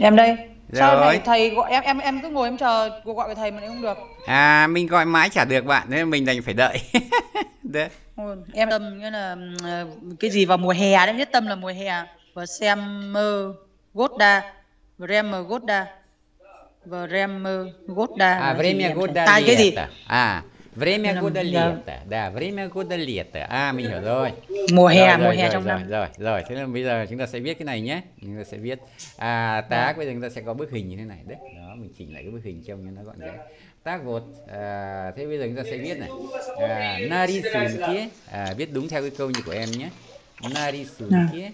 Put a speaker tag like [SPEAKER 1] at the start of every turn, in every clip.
[SPEAKER 1] Em đây. Sao
[SPEAKER 2] Rồi.
[SPEAKER 1] thầy gọi em cứ ngồi em chờ cuộc gọi của thầy mà lại không được.
[SPEAKER 2] Mình gọi mãi chả được bạn nên mình đành phải đợi. Đấy.
[SPEAKER 1] Ôi, em tâm nghĩa là cái gì vào mùa hè đấy, nhất tâm là mùa hè. Và xem Goda, Vremer Goda, Vremer Goda là gì
[SPEAKER 2] Время
[SPEAKER 1] em thấy.
[SPEAKER 2] года
[SPEAKER 1] À cái gì?
[SPEAKER 2] лето. Время
[SPEAKER 1] Nên là
[SPEAKER 2] года лето. Да, время года lето. Mình hiểu rồi.
[SPEAKER 1] mùa hè trong năm.
[SPEAKER 2] Rồi. Thế là bây giờ chúng ta sẽ viết cái này nhé. Chúng ta sẽ viết tác,
[SPEAKER 1] Vâng.
[SPEAKER 2] bây giờ chúng ta sẽ có bức hình như thế này đấy. Đó, mình chỉnh lại cái bức hình trông cho nó gọn gàng. Tác một. Thế bây giờ chúng ta sẽ viết này. Нарисунки. Viết đúng theo cái câu như của em nhé. Нарисунки.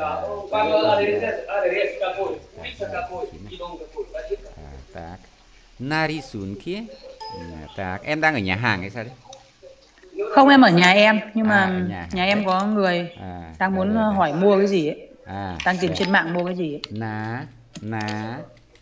[SPEAKER 2] Так. На рисунке. Так, em đang ở nhà hàng hay sao đấy?
[SPEAKER 1] Không, em ở nhà em nhưng
[SPEAKER 2] Ở
[SPEAKER 1] mà
[SPEAKER 2] nhà
[SPEAKER 1] nhà
[SPEAKER 2] hàng
[SPEAKER 1] em
[SPEAKER 2] đấy.
[SPEAKER 1] có người đang muốn
[SPEAKER 2] Đây.
[SPEAKER 1] hỏi mua cái gì ấy. Đang tìm
[SPEAKER 2] Đây.
[SPEAKER 1] trên mạng mua cái gì ấy.
[SPEAKER 2] Na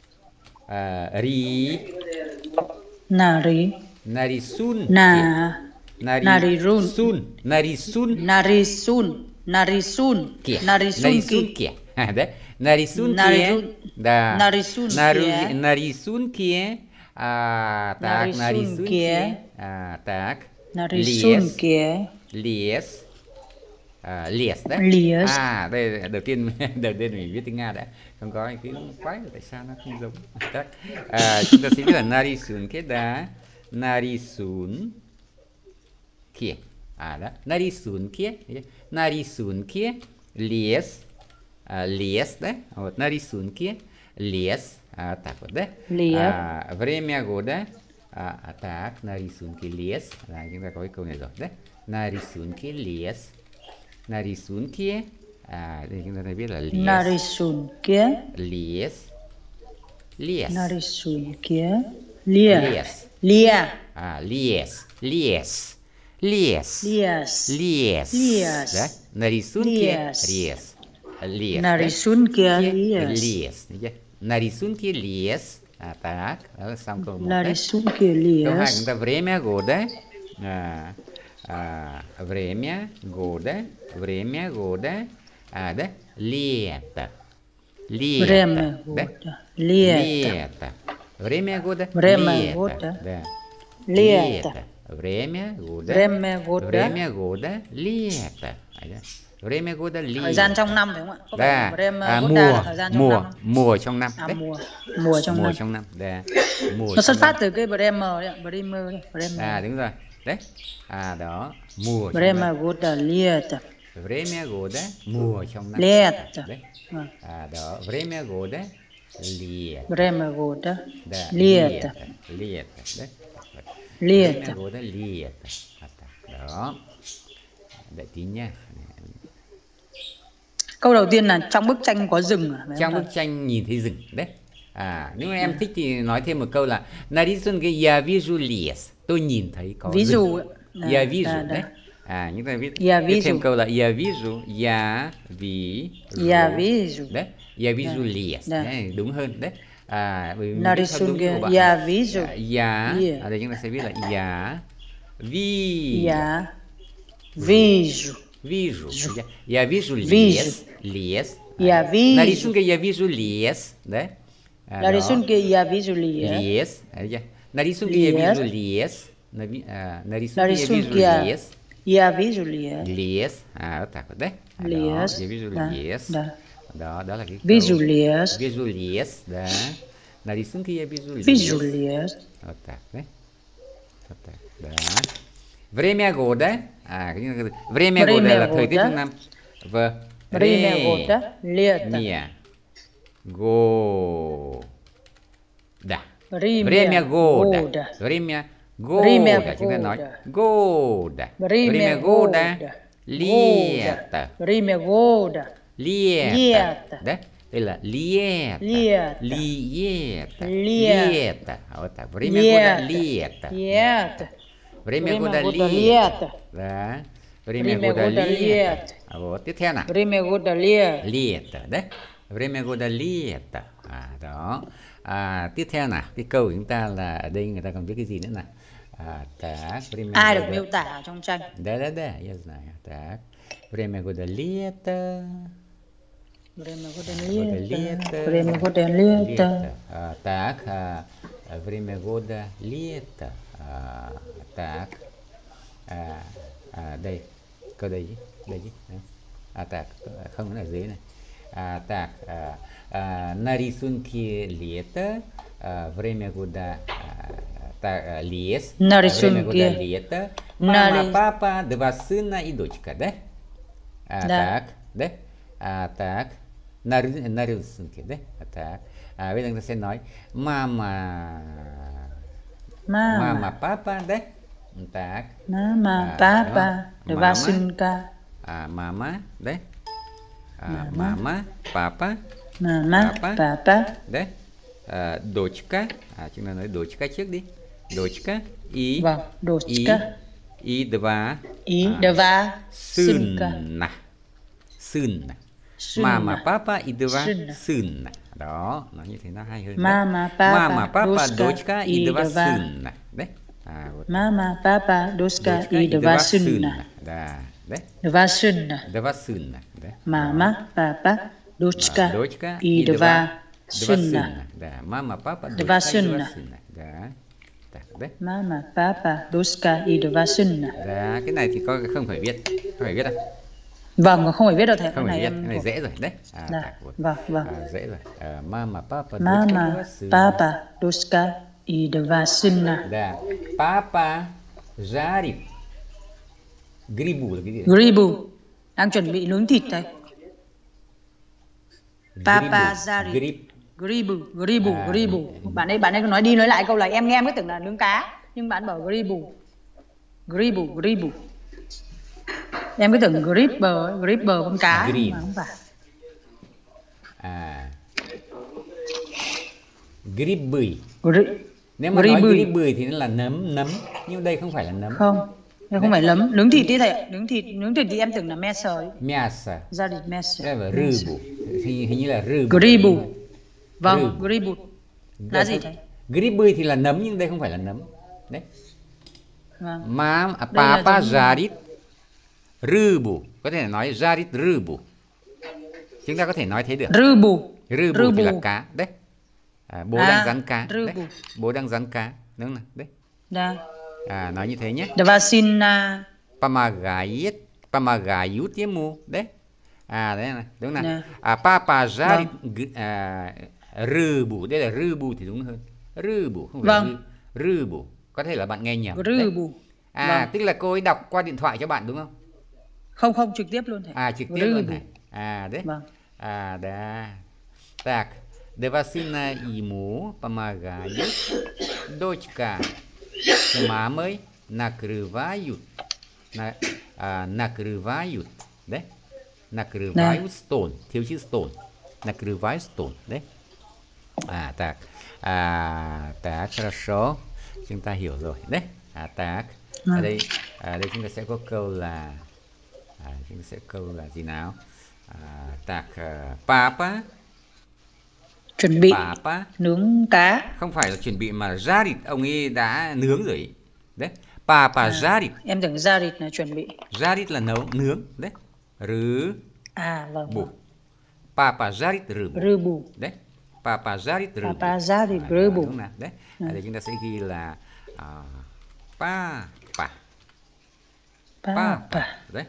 [SPEAKER 2] ri
[SPEAKER 1] Nari
[SPEAKER 2] narisun
[SPEAKER 1] na Narirun
[SPEAKER 2] narisun
[SPEAKER 1] Narisun
[SPEAKER 2] kia
[SPEAKER 1] Narisun ki
[SPEAKER 2] kia. Đấy, narisun kia.
[SPEAKER 1] Narirun
[SPEAKER 2] Да.
[SPEAKER 1] Narisun kia
[SPEAKER 2] Нарисун kia. Так,
[SPEAKER 1] Narisun
[SPEAKER 2] нарисун
[SPEAKER 1] kia
[SPEAKER 2] kia. Так.
[SPEAKER 1] Narisun
[SPEAKER 2] Лес.
[SPEAKER 1] kia
[SPEAKER 2] Lес. Lies đấy.
[SPEAKER 1] Lies
[SPEAKER 2] Đây đầu tiên mình viết tiếng Nga đã. Không có cái quái là tại sao nó không giống. Chắc. Chúng ta sẽ viết là narisun kia đã. Narisun kia. Đó. Narisun kia. Narisun kia. Lies. Lies đấy. Вот, narisun kia. Lies. Так вот, да?
[SPEAKER 1] Lies
[SPEAKER 2] Время года. Так, на рисунке лес. Chúng ta có cái câu này rồi đấy. На рисунке лес. На рисунке. Đây chúng ta thấy biết là lес.
[SPEAKER 1] Narisun kia
[SPEAKER 2] Lес. Lес.
[SPEAKER 1] Narisun kia Lia
[SPEAKER 2] Lес.
[SPEAKER 1] Lia
[SPEAKER 2] Lес. Lес. Lес.
[SPEAKER 1] Lies
[SPEAKER 2] Lес.
[SPEAKER 1] Lies
[SPEAKER 2] Да? На рисунке
[SPEAKER 1] Lies
[SPEAKER 2] лес. Лес.
[SPEAKER 1] Narisun kia Lies
[SPEAKER 2] Lies. На рисунке лес. Так, đó là xong câu 1 đấy.
[SPEAKER 1] Narisun kia
[SPEAKER 2] Câu 2
[SPEAKER 1] Lies
[SPEAKER 2] chúng ta время года. Время года. Время года. Да? Лето. Лето.
[SPEAKER 1] Время
[SPEAKER 2] Да?
[SPEAKER 1] года Лето
[SPEAKER 2] Лето. Время года.
[SPEAKER 1] Время
[SPEAKER 2] Лето.
[SPEAKER 1] года.
[SPEAKER 2] Да.
[SPEAKER 1] Лето
[SPEAKER 2] Время года.
[SPEAKER 1] Время года
[SPEAKER 2] Время года. Лето. Да. Время года лето.
[SPEAKER 1] Thời gian trong năm phải không ạ? Có
[SPEAKER 2] Да.
[SPEAKER 1] phải Время goda là thời gian trong năm không?
[SPEAKER 2] Mùa trong năm. Đấy.
[SPEAKER 1] Mùa trong năm.
[SPEAKER 2] Trong năm. Да. Mùa
[SPEAKER 1] Nó xuất
[SPEAKER 2] trong
[SPEAKER 1] phát
[SPEAKER 2] năm.
[SPEAKER 1] từ cái Bremer đấy ạ, Bremer đấy, Bremer.
[SPEAKER 2] Đúng rồi. Đấy. Đó. Mùa trong
[SPEAKER 1] Время
[SPEAKER 2] năm.
[SPEAKER 1] года лето.
[SPEAKER 2] Время года. Mùa trong năm.
[SPEAKER 1] Лето.
[SPEAKER 2] Đấy.
[SPEAKER 1] Vâng.
[SPEAKER 2] Đó. Время года. Лето.
[SPEAKER 1] Время года
[SPEAKER 2] Да.
[SPEAKER 1] лето.
[SPEAKER 2] Лето. Đấy.
[SPEAKER 1] Лето.
[SPEAKER 2] Время года лето. Đó. Đợi tí nha.
[SPEAKER 1] Câu đầu tiên là trong bức tranh có rừng à?
[SPEAKER 2] Trong bức tranh nhìn thấy rừng đấy. Nếu mà em thích thì nói thêm một câu là Нарисунки я вижу лес. Tôi nhìn thấy có
[SPEAKER 1] Ví
[SPEAKER 2] rừng.
[SPEAKER 1] dụ
[SPEAKER 2] Я вижу đấy. Chúng ta viết thêm câu là я вижу. Я
[SPEAKER 1] вижу.
[SPEAKER 2] Đấy. Я вижу лес. Đấy, đúng hơn đấy. Bởi vì
[SPEAKER 1] Нарисунки я вижу.
[SPEAKER 2] Đây chúng ta sẽ viết là я
[SPEAKER 1] вижу.
[SPEAKER 2] Вижу. Я вижу лес. Лес.
[SPEAKER 1] Я вижу.
[SPEAKER 2] Нарисунки я вижу лес. Đấy.
[SPEAKER 1] Нарисунки я вижу лес.
[SPEAKER 2] Лес. Нарисунки я вижу лес. Нарисунки я вижу лес.
[SPEAKER 1] Я вижу лес.
[SPEAKER 2] Lес. Так вот, đấy.
[SPEAKER 1] Lес.
[SPEAKER 2] Я вижу лес. Đó là cái câu.
[SPEAKER 1] Visual lес.
[SPEAKER 2] Visual lес, да. Нарисунки я вижу лес.
[SPEAKER 1] Visual lес.
[SPEAKER 2] Вот так, да? Вот так, да. Время года. Время года là thời tiết trong năm.
[SPEAKER 1] Время года лето.
[SPEAKER 2] Года.
[SPEAKER 1] Время года.
[SPEAKER 2] Время года. Chúng ta nói года. Время года. Лето.
[SPEAKER 1] Время года.
[SPEAKER 2] Лето. Да? Đây là лето.
[SPEAKER 1] Лето.
[SPEAKER 2] Лето.
[SPEAKER 1] Лето.
[SPEAKER 2] Вот так. Время года лето.
[SPEAKER 1] Лето.
[SPEAKER 2] Время года
[SPEAKER 1] года
[SPEAKER 2] лето.
[SPEAKER 1] лето.
[SPEAKER 2] Да.
[SPEAKER 1] Время
[SPEAKER 2] Время года
[SPEAKER 1] года
[SPEAKER 2] лето.
[SPEAKER 1] лето.
[SPEAKER 2] Вот. Tiếp theo nào.
[SPEAKER 1] Время года лето.
[SPEAKER 2] Lето. Đấy. Время года lето. Đó. Tiếp theo nào. Cái câu của chúng ta là ở đây người ta còn viết cái gì nữa nào. Так.
[SPEAKER 1] Ai được miêu tả ở trong tranh?
[SPEAKER 2] Да, я знаю. Так. Время года лето.
[SPEAKER 1] Время года
[SPEAKER 2] Года
[SPEAKER 1] лето.
[SPEAKER 2] лето.
[SPEAKER 1] Время года лето.
[SPEAKER 2] Так, время года лето. Так, đây, câu đây chứ, đây chứ. Так, không ở dưới này. Так, на рисунке лето, время года лес,
[SPEAKER 1] На
[SPEAKER 2] время года
[SPEAKER 1] рисунке.
[SPEAKER 2] лето,
[SPEAKER 1] На
[SPEAKER 2] мама,
[SPEAKER 1] рис-
[SPEAKER 2] папа, 2 сына и дочка, да?
[SPEAKER 1] Да.
[SPEAKER 2] Так, да? Так, на рисунке, да? Так, bây giờ chúng ta sẽ nói mama,
[SPEAKER 1] Mama.
[SPEAKER 2] papa, đấy. Так,
[SPEAKER 1] Mama,
[SPEAKER 2] đúng
[SPEAKER 1] papa.
[SPEAKER 2] không?
[SPEAKER 1] Два сынка.
[SPEAKER 2] Mama, đấy. Mama, papa,
[SPEAKER 1] Mama,
[SPEAKER 2] Papa.
[SPEAKER 1] papa.
[SPEAKER 2] đấy. Дочка, chúng ta nói дочка trước đi. Дочка и
[SPEAKER 1] Vâng, дочка.
[SPEAKER 2] и два
[SPEAKER 1] И два сынка.
[SPEAKER 2] сына. Сына.
[SPEAKER 1] Сына.
[SPEAKER 2] Mama, papa и два
[SPEAKER 1] Сына.
[SPEAKER 2] сына. Đó, nói như thế nó hay hơn.
[SPEAKER 1] Mama,
[SPEAKER 2] đấy.
[SPEAKER 1] papa,
[SPEAKER 2] Mama, papa,
[SPEAKER 1] дочка
[SPEAKER 2] дочка и
[SPEAKER 1] и
[SPEAKER 2] два
[SPEAKER 1] два.
[SPEAKER 2] сына. Đấy. Вот.
[SPEAKER 1] Mama, papa, дочка
[SPEAKER 2] Дочка
[SPEAKER 1] и
[SPEAKER 2] и
[SPEAKER 1] два
[SPEAKER 2] два
[SPEAKER 1] сына.
[SPEAKER 2] сына. Да, đấy.
[SPEAKER 1] Два сына.
[SPEAKER 2] Два сына. Đấy.
[SPEAKER 1] Mama, papa, дочка
[SPEAKER 2] Дочка
[SPEAKER 1] и два сына.
[SPEAKER 2] сына. Да, мама, папа,
[SPEAKER 1] Два
[SPEAKER 2] дочка и два
[SPEAKER 1] сына.
[SPEAKER 2] сына. Да. Так, đấy.
[SPEAKER 1] Mama, papa, дочка и два сына.
[SPEAKER 2] Dạ, cái này thì không phải viết, không phải viết đâu,
[SPEAKER 1] Vâng, không phải viết đâu thầy.
[SPEAKER 2] không
[SPEAKER 1] Cái
[SPEAKER 2] phải viết,
[SPEAKER 1] em
[SPEAKER 2] cái này
[SPEAKER 1] thuộc.
[SPEAKER 2] dễ rồi đấy.
[SPEAKER 1] Dạ,
[SPEAKER 2] Так вот.
[SPEAKER 1] vâng, vâng.
[SPEAKER 2] Dễ rồi. Mama, papa, дочка и
[SPEAKER 1] Mama,
[SPEAKER 2] два сына.
[SPEAKER 1] papa, дочка и два сына.
[SPEAKER 2] Да. Papa жарит грибу là cái gì?
[SPEAKER 1] Gribu đang chuẩn bị nướng thịt thầy. Papa
[SPEAKER 2] Грибу.
[SPEAKER 1] жарит.
[SPEAKER 2] Гриб.
[SPEAKER 1] Gribu, gribu,
[SPEAKER 2] À,
[SPEAKER 1] gribu. Bạn ấy nói đi nói lại câu này em cứ tưởng là nướng cá nhưng bạn bảo gribu. Gribu, gribu. Em cứ tưởng gripper con cá nhưng
[SPEAKER 2] Grib.
[SPEAKER 1] mà không phải.
[SPEAKER 2] Грибы.
[SPEAKER 1] Gri-
[SPEAKER 2] Nếu mà nói
[SPEAKER 1] Gribui.
[SPEAKER 2] gribui thì nó là nấm, nhưng đây không phải là nấm.
[SPEAKER 1] Không, đây không phải lấm, nướng thịt đi thầy ạ. Nướng thịt thì em tưởng là meso ấy.
[SPEAKER 2] Мясо.
[SPEAKER 1] Gia đình meso.
[SPEAKER 2] Đây là rıbu. Hình như là rıbu.
[SPEAKER 1] Gribu. Vâng,
[SPEAKER 2] Gribu.
[SPEAKER 1] gribu. Là gì thầy?
[SPEAKER 2] Gribui thì là nấm nhưng đây không phải là nấm. Đấy.
[SPEAKER 1] Vâng.
[SPEAKER 2] Papa
[SPEAKER 1] giống-
[SPEAKER 2] жарит rıbu. Có thể nói жарит rıbu. Chúng ta có thể nói thế được.
[SPEAKER 1] Rubu.
[SPEAKER 2] Rıbu thì là
[SPEAKER 1] Rıbu.
[SPEAKER 2] cá. Đấy. Bố đang rán cá.
[SPEAKER 1] rıbu.
[SPEAKER 2] Đấy. Bố đang rán cá. Đúng không? Đấy.
[SPEAKER 1] Da.
[SPEAKER 2] Nói như thế nhé.
[SPEAKER 1] Два сына.
[SPEAKER 2] Помогают ему. Đấy. Đấy này. Đúng này.
[SPEAKER 1] Nè.
[SPEAKER 2] Papa жарит rıbu. Đây là rıbu thì đúng hơn. Rıbu không phải
[SPEAKER 1] Vâng.
[SPEAKER 2] rıbu. Có thể là bạn nghe nhầm. Đấy.
[SPEAKER 1] Rubu. Vâng.
[SPEAKER 2] Tức là cô ấy đọc qua điện thoại cho bạn đúng không?
[SPEAKER 1] Không, trực tiếp luôn thầy.
[SPEAKER 2] Trực tiếp luôn
[SPEAKER 1] Rıbu.
[SPEAKER 2] này. Đấy.
[SPEAKER 1] Vâng.
[SPEAKER 2] Да. Так, два сына ему помогают. Дочка с мамой накрывают. Накрывают. Đấy. Накрывают стол. Thiếu chữ stol. Накрывают стол. Đấy. Так. Так, хорошо. Chúng ta hiểu rồi. Đấy. Так. Ở đây chúng ta sẽ có câu là chúng ta sẽ câu là gì nào? Так, papa.
[SPEAKER 1] Chuẩn bị
[SPEAKER 2] Papa.
[SPEAKER 1] nướng cá.
[SPEAKER 2] Không phải là chuẩn bị mà жарит, ông ấy đã nướng rồi. Đấy. Papa жарит.
[SPEAKER 1] Em tưởng жарит là chuẩn bị.
[SPEAKER 2] Жарит là nấu, nướng. Đấy.
[SPEAKER 1] Vâng.
[SPEAKER 2] Rıbu. Papa жарит rıbu.
[SPEAKER 1] Rubu.
[SPEAKER 2] Đấy. Papa жарит rıbu.
[SPEAKER 1] Papa жарит rıbu.
[SPEAKER 2] Đúng nào? Đấy. Ở đây chúng ta sẽ ghi là papa.
[SPEAKER 1] Papa.
[SPEAKER 2] Đấy.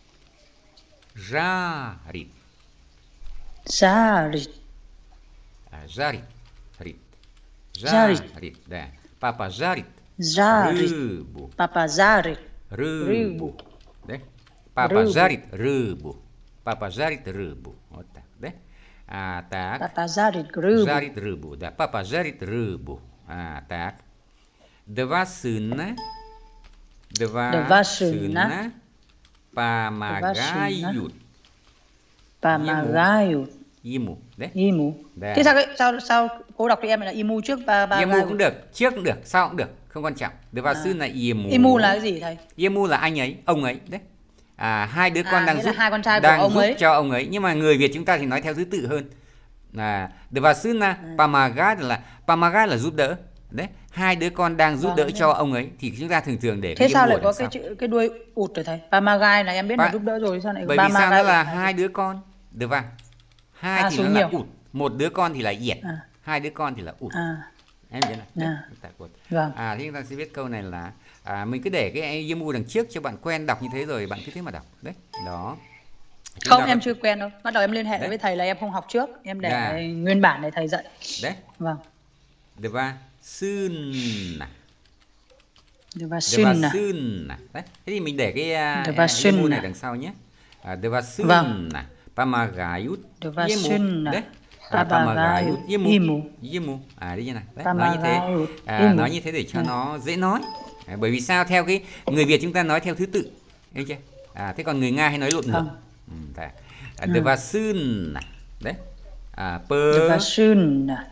[SPEAKER 2] Жарит.
[SPEAKER 1] Жарит.
[SPEAKER 2] Жарит.
[SPEAKER 1] Жарит.
[SPEAKER 2] Жарит. Да. Папа жарит
[SPEAKER 1] Жарит.
[SPEAKER 2] рыбу.
[SPEAKER 1] Papa жарит.
[SPEAKER 2] Рыбу. Да? Папа
[SPEAKER 1] Рыбу.
[SPEAKER 2] жарит рыбу. Папа жарит рыбу. Вот так, да? Так.
[SPEAKER 1] Papa жарит рыбу.
[SPEAKER 2] Жарит рыбу, да. Папа жарит рыбу. Так. Два сына.
[SPEAKER 1] Два сына.
[SPEAKER 2] Помогают
[SPEAKER 1] Помогают
[SPEAKER 2] ему. Да?
[SPEAKER 1] Imu.
[SPEAKER 2] Да.
[SPEAKER 1] Thế sao cô đọc cho em là Imu trước
[SPEAKER 2] Imu cũng được, trước cũng được, sau cũng được, không quan trọng. Два сына Imu.
[SPEAKER 1] Imu là cái gì thầy?
[SPEAKER 2] Imu là anh ấy, ông ấy đấy. Hai đứa con đang
[SPEAKER 1] nghĩa
[SPEAKER 2] giúp,
[SPEAKER 1] là hai con trai của
[SPEAKER 2] đang
[SPEAKER 1] ông
[SPEAKER 2] giúp
[SPEAKER 1] ấy.
[SPEAKER 2] cho ông ấy. Nhưng mà người Việt chúng ta thì nói theo thứ tự hơn. Два сына помогать là giúp đỡ. Đấy, hai đứa con đang giúp đỡ cho ông ấy thì chúng ta thường để
[SPEAKER 1] Thế sao lại có
[SPEAKER 2] cái
[SPEAKER 1] cái đuôi ụt rồi thầy? Pamagai là em biết là giúp đỡ rồi, sao lại
[SPEAKER 2] bởi vì sao nó
[SPEAKER 1] Pamagai?
[SPEAKER 2] là hai đứa con. Dva. Hai thì
[SPEAKER 1] số
[SPEAKER 2] nó là
[SPEAKER 1] nhiều.
[SPEAKER 2] ụt, một đứa con thì là yệt,
[SPEAKER 1] À.
[SPEAKER 2] hai đứa con thì là ụt. Em nhớ này.
[SPEAKER 1] Vâng.
[SPEAKER 2] Thế chúng ta sẽ viết câu này là mình cứ để cái yemu đằng trước cho bạn quen đọc như thế rồi bạn cứ thế mà đọc. Đấy, đó.
[SPEAKER 1] Không, em chưa quen đâu. Bắt đầu em liên hệ
[SPEAKER 2] đấy.
[SPEAKER 1] với thầy là em không học trước, em để
[SPEAKER 2] Dạ.
[SPEAKER 1] nguyên bản để thầy dạy.
[SPEAKER 2] Đấy.
[SPEAKER 1] Vâng.
[SPEAKER 2] Deva sunna.
[SPEAKER 1] Deva
[SPEAKER 2] Deva
[SPEAKER 1] sunna.
[SPEAKER 2] sunna. Đấy. Thế thì mình để cái
[SPEAKER 1] Deva
[SPEAKER 2] yemu này
[SPEAKER 1] sunna.
[SPEAKER 2] đằng sau nhé. Deva
[SPEAKER 1] Vâng.
[SPEAKER 2] sunna. Pamagayut
[SPEAKER 1] Deva
[SPEAKER 2] yemu.
[SPEAKER 1] sunna.
[SPEAKER 2] Đấy.
[SPEAKER 1] Pamagayut yemu.
[SPEAKER 2] Yemu. Đi như này. Đấy.
[SPEAKER 1] Pamagayut
[SPEAKER 2] Nói như thế. Nói như thế để cho nó dễ nói. Bởi vì sao? Theo cái người Việt chúng ta nói theo thứ tự. Thấy chưa? Thế còn người Nga hay nói lộn ngược. Deva sunna. Đấy.
[SPEAKER 1] Deva sunna.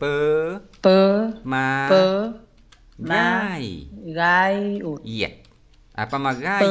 [SPEAKER 1] Pamagayut.
[SPEAKER 2] Yet. Pamagayut.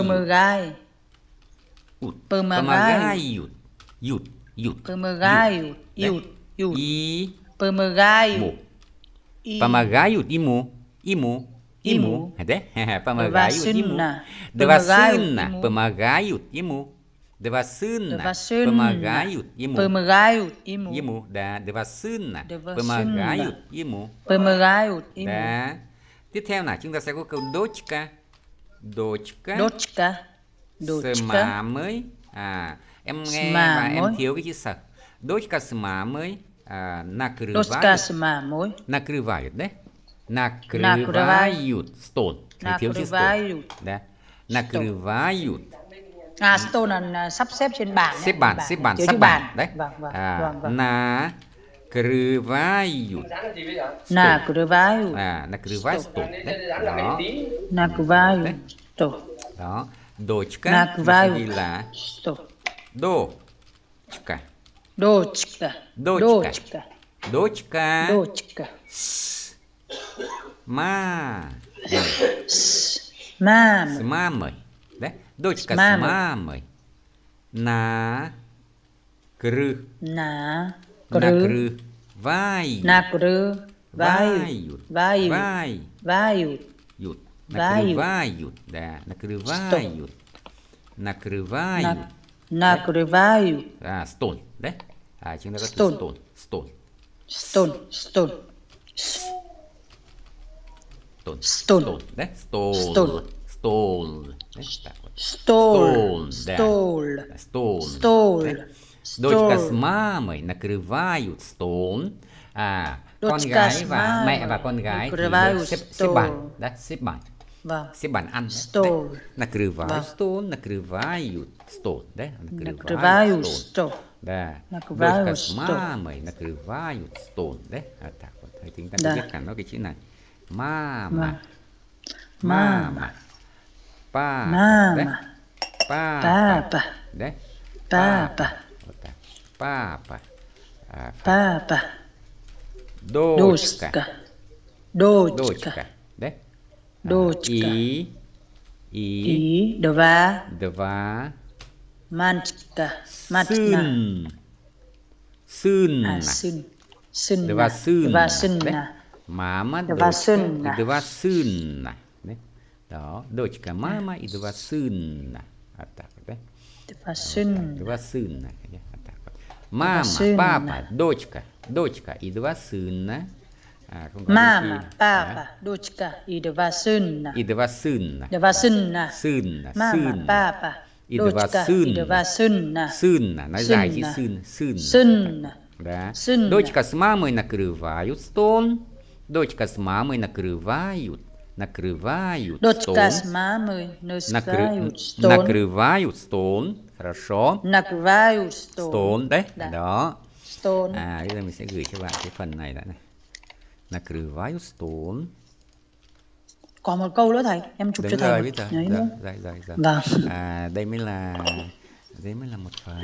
[SPEAKER 1] Pamagayut.
[SPEAKER 2] Yut.
[SPEAKER 1] Pamagayut. Yut.
[SPEAKER 2] Pamagayut. Pamagayut imu. Đấy. Pamagayut imu. Deva sunna. Pamagayut imu. Deva sunna. Pamagayut imu.
[SPEAKER 1] Pamagayut imu.
[SPEAKER 2] Imu. Deva sunna. Pamagayut imu.
[SPEAKER 1] Pamagayut imu.
[SPEAKER 2] Đó. Tiếp theo là chúng ta sẽ có câu dochka.
[SPEAKER 1] Dochka.
[SPEAKER 2] Sma mới. Em nghe và em thiếu cái chữ sờ. Dochka sma mới.
[SPEAKER 1] Dochka sma mới.
[SPEAKER 2] Nakryvayut đấy. Nakryvayut. Stone. Thiếu chữ stone. Đấy. Nakryvayut.
[SPEAKER 1] Stone là sắp xếp trên bàn.
[SPEAKER 2] Xếp bàn. Sắp bàn. Đấy. Nakryvayut.
[SPEAKER 1] Nakryvayut.
[SPEAKER 2] Nakryvayut stone. Đấy. Đó.
[SPEAKER 1] Nakryvayut.
[SPEAKER 2] Đó. Dochka chúng ta ghi là dochka. Sma mời. Đấy. Dochka sma mời. Nakryvayut. Nakryvayut. Stone. Đấy. Chúng ta có từ stone. Đấy. Stone. Dochka sma mời. Nakryvayut stone. Con gái và mẹ và con gái thì xếp bàn. Đấy. Xếp bàn. Xếp bàn ăn. Nakryvayut stone. Nakryvayut stone. Đấy. Nakryvayut stone. Dochka sma mời. Nakryvayut stone. Đấy. Thầy chúng ta có biết cả nó cái chữ này. Mama. Papa. Đấy. Papa. Đấy. Papa. Dochka. Đấy. Dva.
[SPEAKER 1] Manchka.
[SPEAKER 2] Sunna. Dva sunna. Mama dochka. Dva sunna. Đấy. Đó. Dochka mama и два сына. Đấy.
[SPEAKER 1] Dva sunna.
[SPEAKER 2] Mama, papa, dochka и два сына.
[SPEAKER 1] Mama, papa, dochka и два сына. Два сына. Mama, papa, dochka и два сына.
[SPEAKER 2] Сына, nói dài chữ сына. Да. Дочка с мамой накрывают стол. Дочка с мамой накрывают
[SPEAKER 1] Дочка с мамой
[SPEAKER 2] накрывают стол. Хорошо.
[SPEAKER 1] Накрывают
[SPEAKER 2] Stone. Đấy. Đó.
[SPEAKER 1] Stone.
[SPEAKER 2] Bây giờ mình sẽ gửi cho bạn cái phần này đã này. Накрывают stone.
[SPEAKER 1] Còn một câu nữa thầy, em chụp cho thầy.
[SPEAKER 2] Rồi.
[SPEAKER 1] Vâng.
[SPEAKER 2] Đây mới là một phần.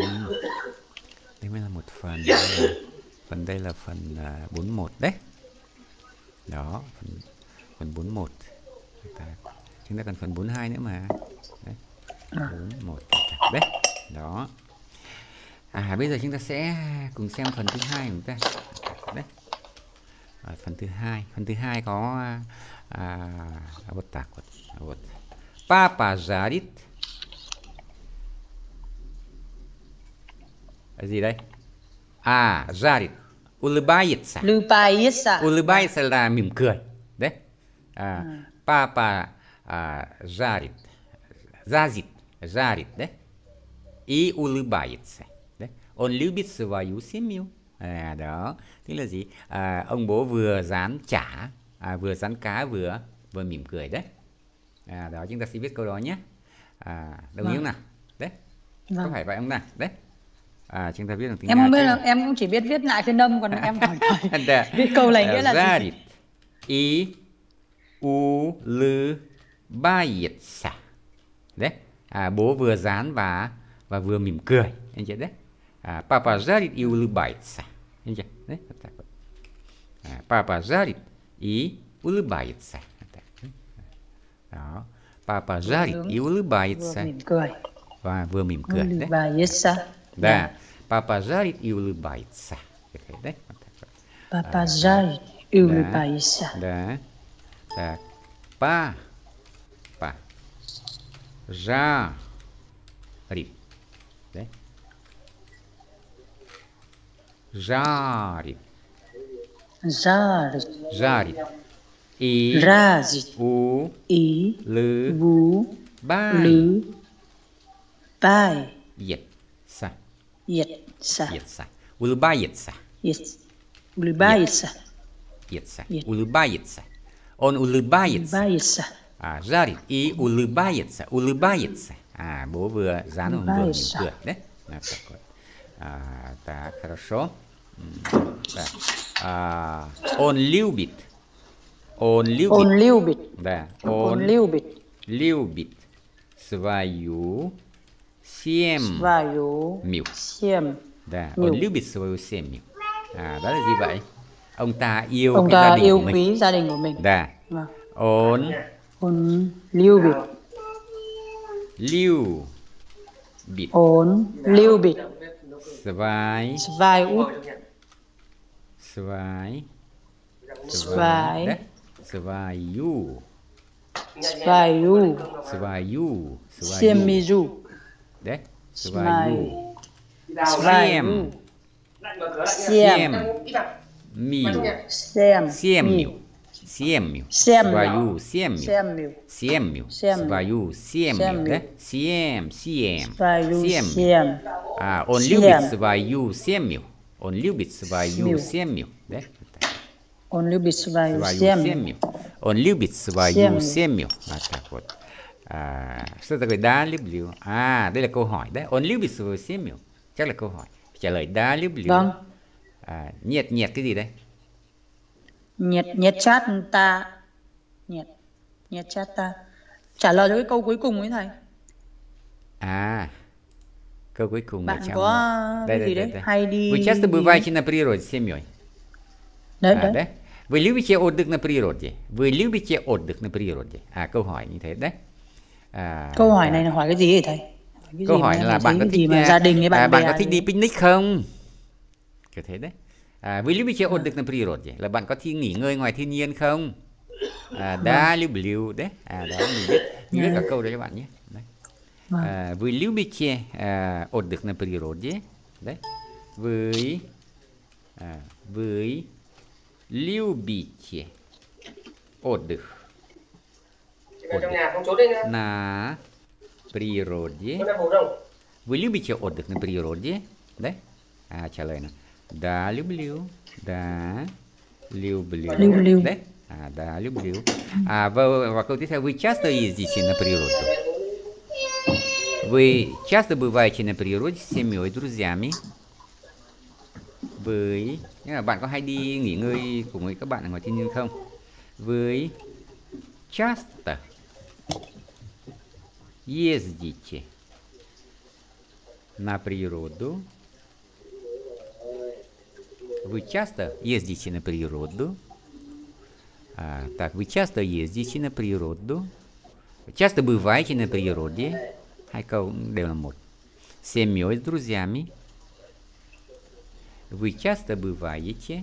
[SPEAKER 2] Phần đây là phần 41 đấy. Đó, phần 41. Chúng ta còn phần 42 nữa mà. Đấy. 41. Đấy. Đó. Bây giờ chúng ta sẽ cùng xem phần thứ hai của chúng ta. Đấy. Phần thứ hai có вот так вот. Papa жарит. Gì đây? Жарит. Улыбается.
[SPEAKER 1] Улыбается.
[SPEAKER 2] Улыбается là mỉm cười. Đấy. Папа жарит. Жарит. Đấy. И улыбается. Đấy. Он любит свою семью. Đó. Tức là gì? Ông bố vừa rán chả, vừa rán cá, vừa mỉm cười đấy. Đó, chúng ta sẽ viết câu đó nhé. Đồng ý không nào? Đấy. Có phải vậy không nào? Đấy. Chúng ta viết bằng tiếng
[SPEAKER 1] Em
[SPEAKER 2] Nga
[SPEAKER 1] không biết
[SPEAKER 2] chứ?
[SPEAKER 1] đâu, em cũng chỉ biết viết lại phiên âm, còn em hỏi thầy viết câu này nghĩa là gì?
[SPEAKER 2] Жарит и улыбается. Đấy. Bố vừa rán và vừa mỉm cười. Anh chị đấy. Папа жарит и улыбается. Anh chị đấy. Папа жарит и улыбается. Đó. Папа жарит и улыбается.
[SPEAKER 1] Mỉm cười.
[SPEAKER 2] Và vừa mỉm cười đấy.
[SPEAKER 1] Улыбается.
[SPEAKER 2] Да. Папа жарит и улыбается. Đấy.
[SPEAKER 1] Папа жарит и улыбается.
[SPEAKER 2] Да. Так. Папа жарит. Đấy. Жарит. Жарит. И улыбается. Улыбается. Улыбается. Он улыбается. Жарит и улыбается. Улыбается. Bố vừa rán và vừa mỉm cười đấy. Так, хорошо. Так. Он любит. Да. Он любит свою семью. Да. Он любит свою семью. Đó là gì vậy? Ông ta yêu
[SPEAKER 1] ông
[SPEAKER 2] cái
[SPEAKER 1] ta
[SPEAKER 2] gia đình
[SPEAKER 1] yêu
[SPEAKER 2] của mình.
[SPEAKER 1] quý gia đình của mình.
[SPEAKER 2] Да. Он
[SPEAKER 1] любит. Он любит
[SPEAKER 2] свою
[SPEAKER 1] семью.
[SPEAKER 2] Đấy. Семью. Свою семью. Да? Он любит свою семью. Он любит свою семью. Да?
[SPEAKER 1] Он любит свою семью.
[SPEAKER 2] Он любит свою семью. Так вот. Что такое да, люблю? Đây là câu hỏi đấy. Он любит свою семью. Chắc là câu hỏi. Trả lời да, люблю.
[SPEAKER 1] Vâng.
[SPEAKER 2] Nhiệt cái gì đây?
[SPEAKER 1] Nhiệt chát ta. Nhiệt chát ta. Trả lời cho cái câu cuối cùng ấy thầy.
[SPEAKER 2] Câu cuối cùng
[SPEAKER 1] bạn có cái gì đấy? Hay đi.
[SPEAKER 2] Вы часто бываете на природе с семьей?
[SPEAKER 1] Đấy.
[SPEAKER 2] Вы любите отдых на природе? Вы любите отдых на природе? Câu hỏi như thế đấy.
[SPEAKER 1] Câu hỏi này là hỏi cái gì vậy thầy?
[SPEAKER 2] Câu hỏi là bạn có thích
[SPEAKER 1] gia đình với bạn bè
[SPEAKER 2] có thích đi picnic không? Kiểu thế đấy. Вы любите отдых на природе? Là bạn có thích nghỉ ngơi ngoài thiên nhiên không? Да, люблю. Đấy. Đó mình viết cả câu đấy cho bạn nhé. Đấy. Вы любите отдых на природе? Đấy. Вы любите отдых на природе? Вы любите отдых на природе? Đấy. Trả lời nào. Да, люблю. Да, люблю. Đấy. Да, люблю. Và câu tiếp theo. Вы часто ездите на природу? Вы часто бываете на природе с семьей, друзьями? Với bạn có hay đi nghỉ ngơi cùng với các bạn ở ngoài thiên nhiên không? Вы часто ездите на природу? Вы часто ездите на природу? Так, вы часто ездите на природу? Часто bываете на природе? Hai câu đều là một. С семьей, с друзьями. Вы часто бываете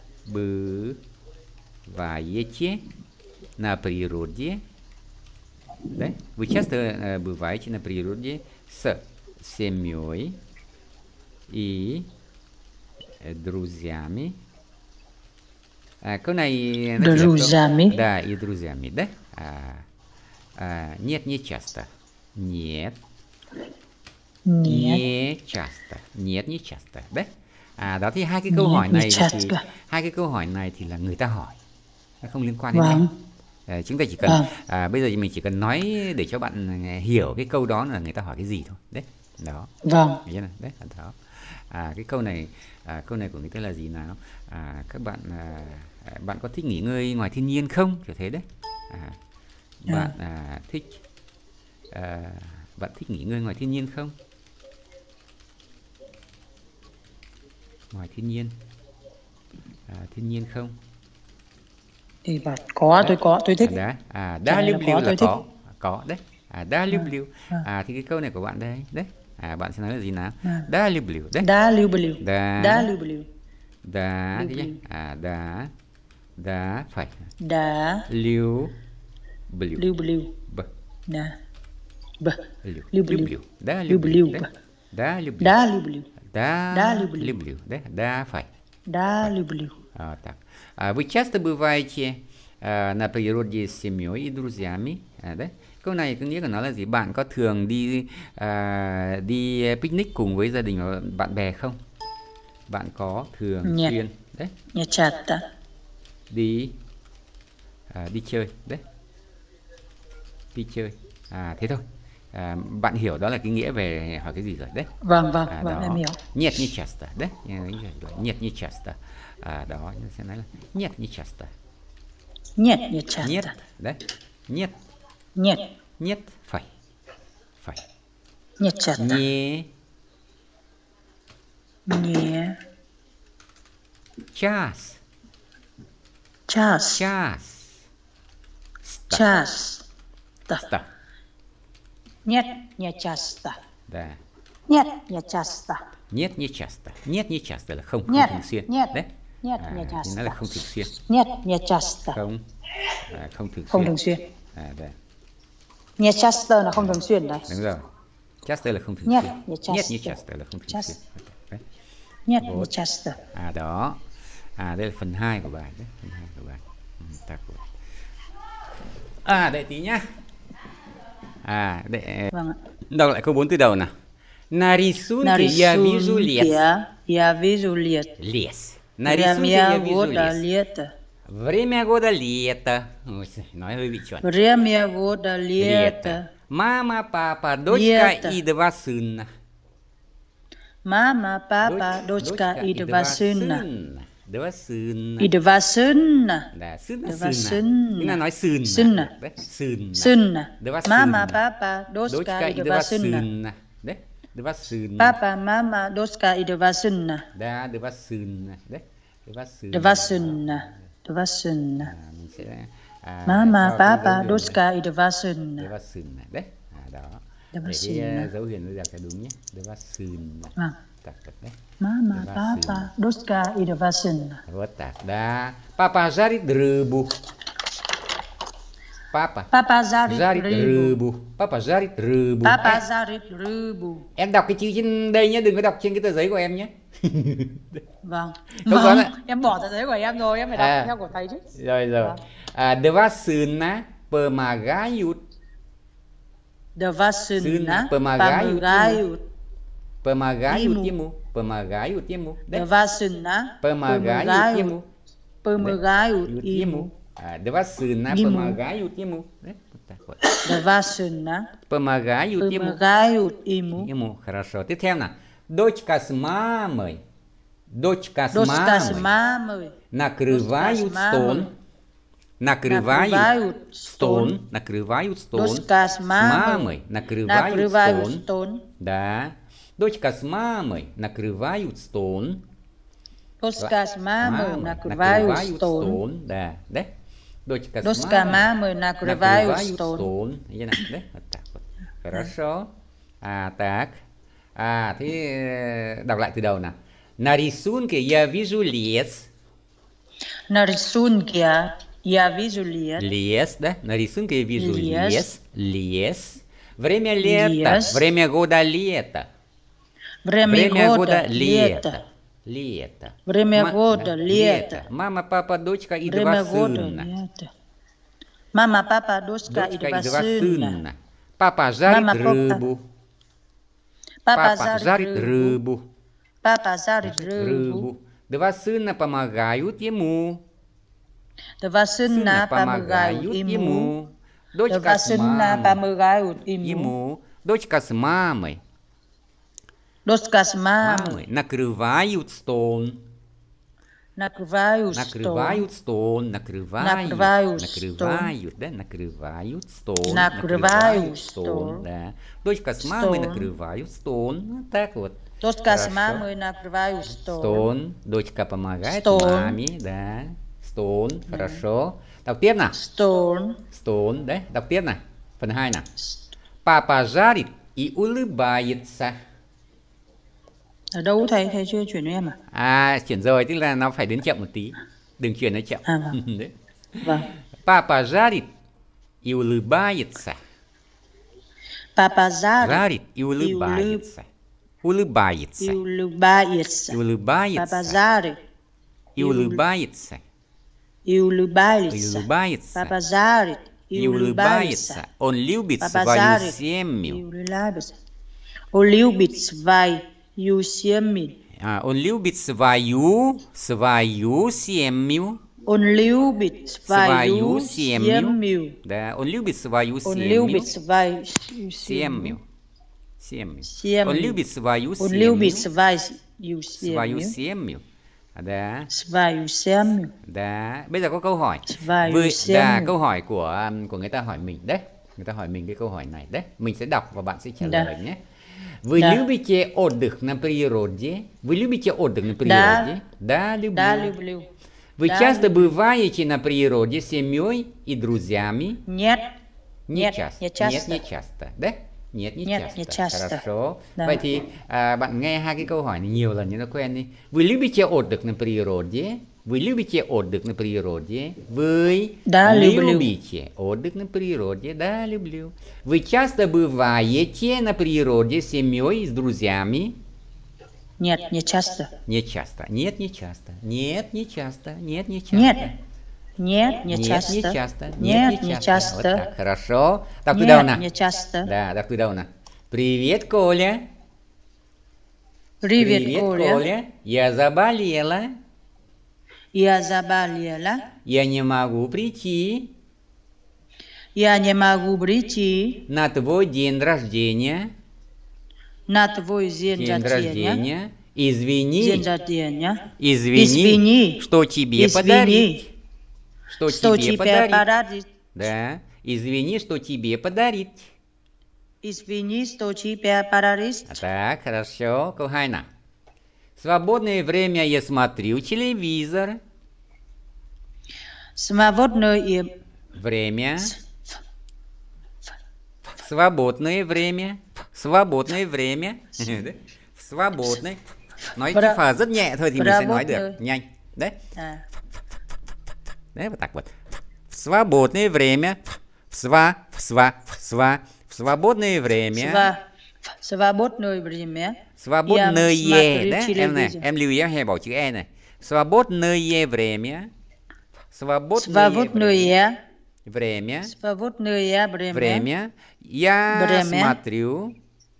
[SPEAKER 2] на природе? Да? Вы часто бываете на природе с семьей и друзьями. Câu này nó chỉ là
[SPEAKER 1] Друзьями.
[SPEAKER 2] Да, и друзьями, да? Нет, не часто. Нет.
[SPEAKER 1] Нет.
[SPEAKER 2] Не часто. Нет, не часто. Đấy. Đó thì hai cái câu hỏi này thì hai cái câu hỏi này thì là người ta hỏi. Nó không liên quan đến
[SPEAKER 1] Vâng.
[SPEAKER 2] em. Chúng ta chỉ cần bây giờ mình chỉ cần nói để cho bạn hiểu cái câu đó là người ta hỏi cái gì thôi. Đấy. Đó.
[SPEAKER 1] Vâng.
[SPEAKER 2] Đấy, đó. Cái câu này của người ta là gì nào? Các bạn bạn có thích nghỉ ngơi ngoài thiên nhiên không? Kiểu thế đấy. Bạn thích nghỉ ngơi ngoài thiên nhiên không? Ngoài thiên nhiên. Thiên nhiên không?
[SPEAKER 1] Thì bảo có, tôi thích.
[SPEAKER 2] Đấy. Da люблю là có đấy. Da люблю. Thì cái câu này của bạn đây. Đấy. Bạn sẽ nói là gì nào? Da люблю đấy.
[SPEAKER 1] Da люблю.
[SPEAKER 2] Da.
[SPEAKER 1] Da люблю.
[SPEAKER 2] Da thế nhé. Da phải.
[SPEAKER 1] Da
[SPEAKER 2] Люблю.
[SPEAKER 1] люблю.
[SPEAKER 2] B.
[SPEAKER 1] Da.
[SPEAKER 2] Люблю. Da
[SPEAKER 1] Люблю.
[SPEAKER 2] люблю. Da люблю.
[SPEAKER 1] Da люблю.
[SPEAKER 2] Да люблю. Đấy. Da phải.
[SPEAKER 1] Да люблю.
[SPEAKER 2] Так. Вы часто bываете на природе с семьей и друзьями? Đấy. Câu này có nghĩa của nó là gì? Bạn có thường đi picnic cùng với gia đình và bạn bè không? Bạn có thường xuyên đấy
[SPEAKER 1] Не часто.
[SPEAKER 2] đi chơi đấy. Đi chơi. Thế thôi. Bạn hiểu đó là cái nghĩa về hỏi cái gì rồi đấy.
[SPEAKER 1] Vâng, em hiểu.
[SPEAKER 2] Нет, не часто, đấy. Нет, не часто. Đó, sẽ nói là нет, не часто.
[SPEAKER 1] Нет, не часто.
[SPEAKER 2] Нет, đấy. Нет.
[SPEAKER 1] Нет.
[SPEAKER 2] Нет, phải.
[SPEAKER 1] Не часто.
[SPEAKER 2] Не.
[SPEAKER 1] Не.
[SPEAKER 2] Час.
[SPEAKER 1] Час.
[SPEAKER 2] Час.
[SPEAKER 1] Час.
[SPEAKER 2] Ста.
[SPEAKER 1] Нет, не часто.
[SPEAKER 2] Да.
[SPEAKER 1] Нет, не часто.
[SPEAKER 2] Нет, не часто. Нет, не часто là không
[SPEAKER 1] Нет,
[SPEAKER 2] thường xuyên.
[SPEAKER 1] нет,
[SPEAKER 2] Đấy.
[SPEAKER 1] нет, не
[SPEAKER 2] Thì
[SPEAKER 1] часто.
[SPEAKER 2] nó là không thường xuyên.
[SPEAKER 1] Нет, не часто.
[SPEAKER 2] Không thường xuyên.
[SPEAKER 1] Không thường xuyên.
[SPEAKER 2] Đấy.
[SPEAKER 1] Не часто là không thường xuyên đấy.
[SPEAKER 2] Đúng rồi. Часто là không thường
[SPEAKER 1] Нет,
[SPEAKER 2] xuyên.
[SPEAKER 1] не часто.
[SPEAKER 2] Нет, не часто là không thường xuyên. Đấy.
[SPEAKER 1] Нет, не часто.
[SPEAKER 2] Đó. Đây là phần 2 của bài đấy. Phần 2 của bài. Đợi tí nhá.
[SPEAKER 1] Vâng ạ.
[SPEAKER 2] Đọc lại câu 4 từ đầu nào. Нарисунки я вижу лес.
[SPEAKER 1] Я вижу лес.
[SPEAKER 2] Лес. Нарисунки я вижу лес.
[SPEAKER 1] Лето.
[SPEAKER 2] Время года лето. Ой, nói hơi bị chuẩn.
[SPEAKER 1] Время года лето.
[SPEAKER 2] Мама, папа, дочка и два сына.
[SPEAKER 1] Мама, папа, дочка и два сына.
[SPEAKER 2] Два сына.
[SPEAKER 1] И два сына.
[SPEAKER 2] Да, сына,
[SPEAKER 1] Два
[SPEAKER 2] сына. Chúng ta nói sườn.
[SPEAKER 1] Sына.
[SPEAKER 2] Đấy, sườn.
[SPEAKER 1] Сына.
[SPEAKER 2] Два
[SPEAKER 1] Мама,
[SPEAKER 2] сына.
[SPEAKER 1] папа, дочка и два сына.
[SPEAKER 2] Đấy, два сына.
[SPEAKER 1] Папа, мама, дочка и два сына.
[SPEAKER 2] Да, два сына. Đấy, два сына.
[SPEAKER 1] Два сына. Два сына.
[SPEAKER 2] Mình sẽ
[SPEAKER 1] Mama, papa, дочка и два сына.
[SPEAKER 2] Два sына. Đấy. Đó.
[SPEAKER 1] Два
[SPEAKER 2] Để
[SPEAKER 1] sына.
[SPEAKER 2] cái dấu hiệu nó ra cho đúng nhé. Два sына.
[SPEAKER 1] Vâng.
[SPEAKER 2] Так, đấy.
[SPEAKER 1] Мама, папа, дочка и два сына.
[SPEAKER 2] Вот так, да. Папа жарит рыбу. Папа
[SPEAKER 1] Жарит
[SPEAKER 2] рыбу. Papa жарит рыбу.
[SPEAKER 1] Papa жарит рыбу.
[SPEAKER 2] Em đọc cái chữ trên đây nhé, đừng có đọc trên cái tờ giấy của em nhé.
[SPEAKER 1] Vâng.
[SPEAKER 2] Không có đấy.
[SPEAKER 1] Em bỏ tờ giấy của em rồi, em phải đọc theo của thầy chứ.
[SPEAKER 2] Rồi. Два сына помогают.
[SPEAKER 1] Два сына
[SPEAKER 2] Помогают ему. Помогают ему.
[SPEAKER 1] Два сына
[SPEAKER 2] Помогают ему.
[SPEAKER 1] помогают ему.
[SPEAKER 2] Два сына помогают ему.
[SPEAKER 1] Два сына
[SPEAKER 2] помогают
[SPEAKER 1] ему.
[SPEAKER 2] Хорошо. Tiếp theo nào. Дочка с мамой. Дочка с мамой. Накрывают стол. Накрывают стол.
[SPEAKER 1] Дочка с мамой
[SPEAKER 2] накрывают стол. Да. Дочка с мамой накрывают стол.
[SPEAKER 1] Дочка с мамой накрывают стол.
[SPEAKER 2] Да. Đấy. Дочка
[SPEAKER 1] с мамой накрывают стол.
[SPEAKER 2] Đấy. Хорошо. Так. Thế đọc lại từ đầu nào. На рисунке я вижу лес.
[SPEAKER 1] На рисунке я вижу лес.
[SPEAKER 2] Лес, да? На рисунке я вижу лес. Лес. Время лета. Время года лето.
[SPEAKER 1] Время года лето.
[SPEAKER 2] Лето.
[SPEAKER 1] Время года,
[SPEAKER 2] Да,
[SPEAKER 1] лето.
[SPEAKER 2] Мама, папа, дочка и
[SPEAKER 1] Время
[SPEAKER 2] два
[SPEAKER 1] года,
[SPEAKER 2] сына.
[SPEAKER 1] лето. Мама, папа, дочка и
[SPEAKER 2] Дочка и
[SPEAKER 1] два
[SPEAKER 2] два
[SPEAKER 1] сына.
[SPEAKER 2] сына. Папа жарит
[SPEAKER 1] Мама, папа.
[SPEAKER 2] рыбу.
[SPEAKER 1] Папа
[SPEAKER 2] Папа
[SPEAKER 1] жарит
[SPEAKER 2] жарит
[SPEAKER 1] рыбу.
[SPEAKER 2] рыбу.
[SPEAKER 1] Папа жарит рыбу.
[SPEAKER 2] Два сына помогают ему.
[SPEAKER 1] Два сына помогают ему.
[SPEAKER 2] Дочка
[SPEAKER 1] Два
[SPEAKER 2] с
[SPEAKER 1] сына
[SPEAKER 2] мамой.
[SPEAKER 1] помогают ему.
[SPEAKER 2] Дочка с мамой.
[SPEAKER 1] Дочка с мамой.
[SPEAKER 2] Накрывают стол.
[SPEAKER 1] Накрывают
[SPEAKER 2] стол. Накрывают стол. Да. Дочка с мамой накрывают стол. Вот так вот.
[SPEAKER 1] Дочка с мамой накрывают стол.
[SPEAKER 2] Дочка помогает маме, да. Стол, хорошо. Đọc tiếp nào. Stone, đấy. Đọc tiếp nào. Phần 2 nào. Papa жарит и улыбается.
[SPEAKER 1] Ở đâu thầy chưa chuyển cho em à?
[SPEAKER 2] Chuyển rồi, tức là nó phải đến chậm một tí. Đừng chuyển nó chậm.
[SPEAKER 1] Vâng.
[SPEAKER 2] Đấy.
[SPEAKER 1] Vâng.
[SPEAKER 2] Papa жарит и улыбается.
[SPEAKER 1] Papa жарит
[SPEAKER 2] и улыбается. Улыбается.
[SPEAKER 1] Papa жарит
[SPEAKER 2] и улыбается.
[SPEAKER 1] И улыбается. Папа жарит и улыбается.
[SPEAKER 2] Он любит свою семью.
[SPEAKER 1] Он любит свою семью.
[SPEAKER 2] Он любит свою семью.
[SPEAKER 1] Он любит свою семью.
[SPEAKER 2] Да, он любит свою семью.
[SPEAKER 1] Он любит свою
[SPEAKER 2] семью.
[SPEAKER 1] Он любит свою семью.
[SPEAKER 2] Да.
[SPEAKER 1] Свою семью.
[SPEAKER 2] Да. Bây giờ có câu hỏi. Câu hỏi của người ta hỏi mình đấy. Người ta hỏi mình cái câu hỏi này đấy. Mình sẽ đọc và bạn sẽ trả lời nhé. Вы любите отдых на природе? Вы любите отдых на природе? Да, люблю.
[SPEAKER 1] Да, люблю.
[SPEAKER 2] Вы часто бываете на природе с семьей и друзьями?
[SPEAKER 1] Нет.
[SPEAKER 2] Не часто. Нет, не часто. Да? Нет, не часто. Хорошо. Да. Vậy thì bạn nghe hai cái câu hỏi này nhiều lần cho nó quen đi. Вы любите отдых на природе? Вы любите отдых на природе? Вы любите отдых на природе? Да, люблю. Вы часто бываете на природе с семьей и с друзьями?
[SPEAKER 1] Нет, не часто.
[SPEAKER 2] Не часто. Нет, не часто. Нет, не часто. Нет, не часто.
[SPEAKER 1] Нет, не часто.
[SPEAKER 2] Нет, не часто.
[SPEAKER 1] Нет, не часто.
[SPEAKER 2] Вот так, хорошо. Так, từ đâu nào?
[SPEAKER 1] Не часто.
[SPEAKER 2] Да, так, từ đâu nào? Привет, Коля.
[SPEAKER 1] Привет, Коля.
[SPEAKER 2] Я заболела.
[SPEAKER 1] Я заболела.
[SPEAKER 2] Я не могу прийти.
[SPEAKER 1] Я не могу прийти.
[SPEAKER 2] На твой день рождения.
[SPEAKER 1] На твой день рождения.
[SPEAKER 2] Извини.
[SPEAKER 1] Извини.
[SPEAKER 2] Что тебе подарить. Что тебе подарить. Да. Извини, что тебе подарить.
[SPEAKER 1] Извини, что тебе подарить.
[SPEAKER 2] Так, хорошо. Câu 2 nào. Свободное время я смотрю телевизор.
[SPEAKER 1] Свободное
[SPEAKER 2] время. Свободное время. Свободное время. Свободное. Nói cái pha rất nhẹ thôi thì mình sẽ nói được nhanh. Đấy. Đấy, вот так вот. Свободное время. Свободное время.
[SPEAKER 1] Свободное время.
[SPEAKER 2] Свободное, да? Em này, em lưu ý em hay bỏ chữ e này. Свободное время. Свободное время.
[SPEAKER 1] Свободное
[SPEAKER 2] время. Я смотрю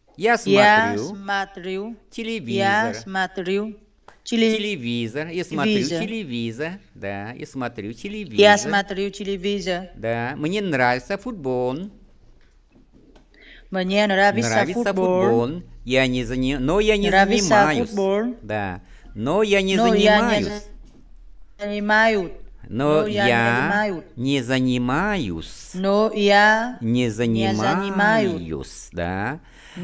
[SPEAKER 2] телевизор. Телевизор. Я смотрю телевизор. Да, я смотрю телевизор.
[SPEAKER 1] Я смотрю телевизор.
[SPEAKER 2] Да, мне нравится футбол.
[SPEAKER 1] Мне нравится футбол.
[SPEAKER 2] Но я не занимаюсь. Да, но я не занимаюсь. Но я не занимаюсь. Да.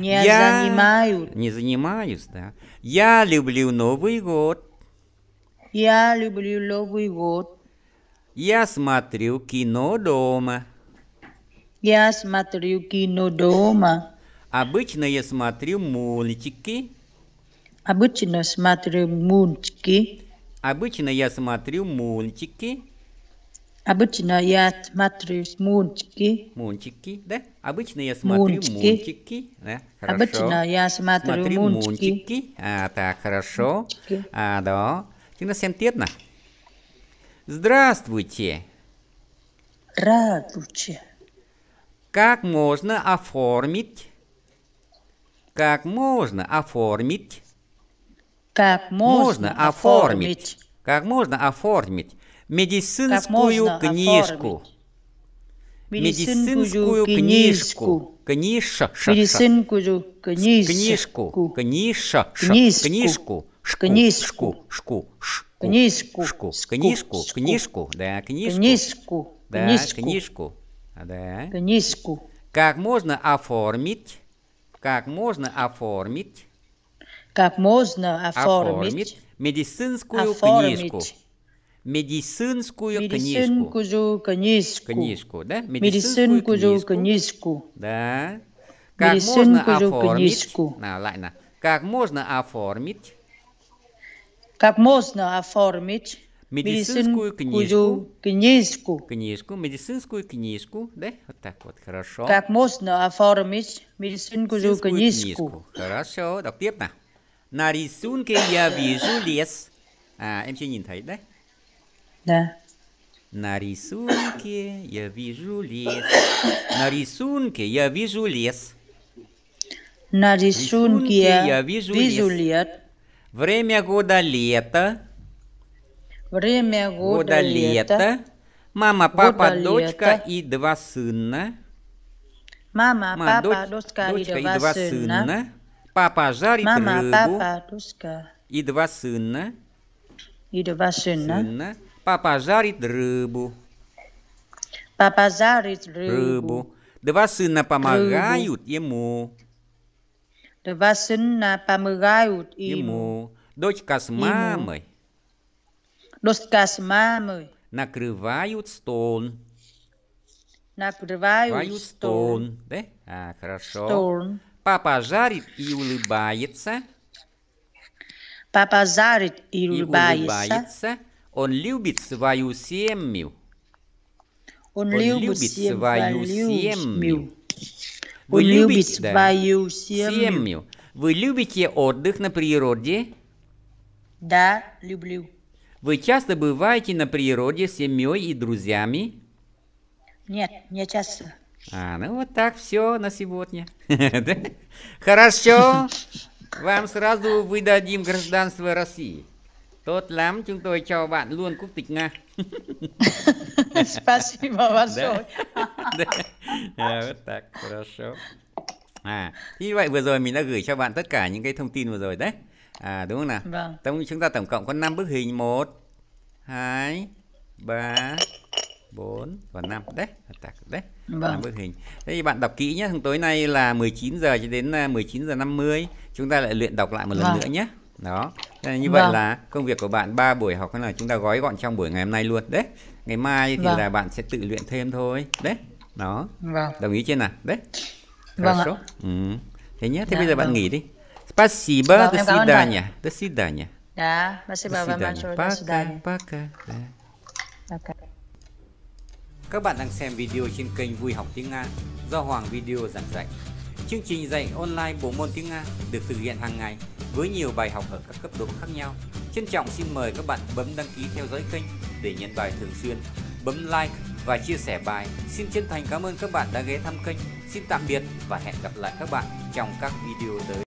[SPEAKER 2] Не занимаюсь, да. Я люблю Новый год.
[SPEAKER 1] Я люблю Новый год.
[SPEAKER 2] Я смотрю кино дома.
[SPEAKER 1] Я смотрю кино дома.
[SPEAKER 2] Обычно я смотрю мультики.
[SPEAKER 1] Обычно смотрю мультики.
[SPEAKER 2] Обычно я смотрю мультики.
[SPEAKER 1] Обычно я смотрю мультики.
[SPEAKER 2] Мультики, да? Обычно я смотрю мультики. Да? Хорошо.
[SPEAKER 1] Обычно я смотрю
[SPEAKER 2] мультики. Так, хорошо.
[SPEAKER 1] Мультики.
[SPEAKER 2] Đó. Chúng ta xem tiếp nào. Здравствуйте.
[SPEAKER 1] Здравствуйте.
[SPEAKER 2] Как можно оформить? Как можно оформить?
[SPEAKER 1] Как можно оформить?
[SPEAKER 2] Как можно оформить медицинскую книжку? Медицинскую книжку. Книжку.
[SPEAKER 1] Медицинскую
[SPEAKER 2] Книжку.
[SPEAKER 1] книжку.
[SPEAKER 2] Книжку.
[SPEAKER 1] Книжку.
[SPEAKER 2] Книжку. Да, книжку.
[SPEAKER 1] Книжку.
[SPEAKER 2] Да, книжку. Да.
[SPEAKER 1] Книжку.
[SPEAKER 2] Как можно оформить? Как можно оформить?
[SPEAKER 1] Как можно оформить?
[SPEAKER 2] Медицинскую книжку. Медицинскую книжку.
[SPEAKER 1] Медицинскую книжку.
[SPEAKER 2] Книжку, да?
[SPEAKER 1] Медицинскую книжку.
[SPEAKER 2] Да. Как можно
[SPEAKER 1] Медицинскую
[SPEAKER 2] оформить?
[SPEAKER 1] книжку.
[SPEAKER 2] Lại nào. Как можно оформить?
[SPEAKER 1] Как можно оформить
[SPEAKER 2] Медицинскую
[SPEAKER 1] книжку?
[SPEAKER 2] Книжку, медицинскую книжку, да? Вот так вот, хорошо.
[SPEAKER 1] Как можно оформить медицинскую книжку?
[SPEAKER 2] Хорошо, đọc tiếp nào. На рисунке я вижу лес. Em chưa nhìn thấy đấy.
[SPEAKER 1] Да.
[SPEAKER 2] На рисунке я вижу лес. На рисунке я вижу лес.
[SPEAKER 1] На рисунке я
[SPEAKER 2] вижу
[SPEAKER 1] вижу
[SPEAKER 2] лес.
[SPEAKER 1] лес.
[SPEAKER 2] Время года лето.
[SPEAKER 1] Время года лето.
[SPEAKER 2] Мама, папа,
[SPEAKER 1] Года
[SPEAKER 2] дочка
[SPEAKER 1] лета.
[SPEAKER 2] и два сына.
[SPEAKER 1] Мама, папа, дочка и два сына.
[SPEAKER 2] Папа жарит
[SPEAKER 1] Мама,
[SPEAKER 2] рыбу.
[SPEAKER 1] папа, дочка
[SPEAKER 2] И два сына.
[SPEAKER 1] и два сына.
[SPEAKER 2] Папа жарит рыбу.
[SPEAKER 1] Папа жарит рыбу.
[SPEAKER 2] Два сына помогают ему.
[SPEAKER 1] Два сына помогают ему.
[SPEAKER 2] Дочка с мамой
[SPEAKER 1] Дочка с мамой
[SPEAKER 2] накрывают стол.
[SPEAKER 1] накрывают стол.
[SPEAKER 2] Да? Хорошо.
[SPEAKER 1] Стол.
[SPEAKER 2] Папа жарит и улыбается.
[SPEAKER 1] Папа жарит и улыбается.
[SPEAKER 2] Он любит свою семью.
[SPEAKER 1] Он любит свою семью.
[SPEAKER 2] Вы
[SPEAKER 1] Он любит
[SPEAKER 2] любите, да,
[SPEAKER 1] свою семью.
[SPEAKER 2] семью. Вы любите отдых на природе?
[SPEAKER 1] Да, люблю.
[SPEAKER 2] Вы часто бываете на природе с семьей и друзьями?
[SPEAKER 1] Нет, не часто.
[SPEAKER 2] Ну вот так все на сегодня. Хорошо. Вам сразу выдадим гражданство России. Tốt lắm, chúng tôi cho bạn luôn quốc tịch Nga.
[SPEAKER 1] Спасибо большое.
[SPEAKER 2] Вот так, хорошо. Như vậy vừa rồi mình đã gửi cho bạn tất cả những cái thông tin vừa rồi đấy. Đúng không nào?
[SPEAKER 1] Vâng.
[SPEAKER 2] Chúng ta tổng cộng có 5 bức hình. 1, 2, 3, 4 và 5. Đấy. Đấy. 5 bức hình. Thế thì bạn đọc kỹ nhé. Tối nay là 19 giờ cho đến 19 giờ 50. Chúng ta lại luyện đọc lại một lần nữa nhé. Đó. Như vậy là công việc của bạn 3 buổi học là chúng ta gói gọn trong buổi ngày hôm nay luôn. Đấy. Ngày mai thì là bạn sẽ tự luyện thêm thôi. Đấy. Đó. Đồng ý chưa nào? Đấy. Хорошо. Thế nhé. Thế bây giờ bạn nghỉ đi. Спасибо. До свидания. До свидания.
[SPEAKER 1] Да, спасибо вам большое. До свидания.
[SPEAKER 2] Пока. Các bạn đang xem video trên kênh Vui Học Tiếng Nga do Hoàng Video giảng dạy. Chương trình dạy online bộ môn tiếng Nga được thực hiện hàng ngày với nhiều bài học ở các cấp độ khác nhau. Trân trọng xin mời các bạn bấm đăng ký theo dõi kênh để nhận bài thường xuyên, bấm like và chia sẻ bài. Xin chân thành cảm ơn các bạn đã ghé thăm kênh. Xin tạm biệt và hẹn gặp lại các bạn trong các video tới.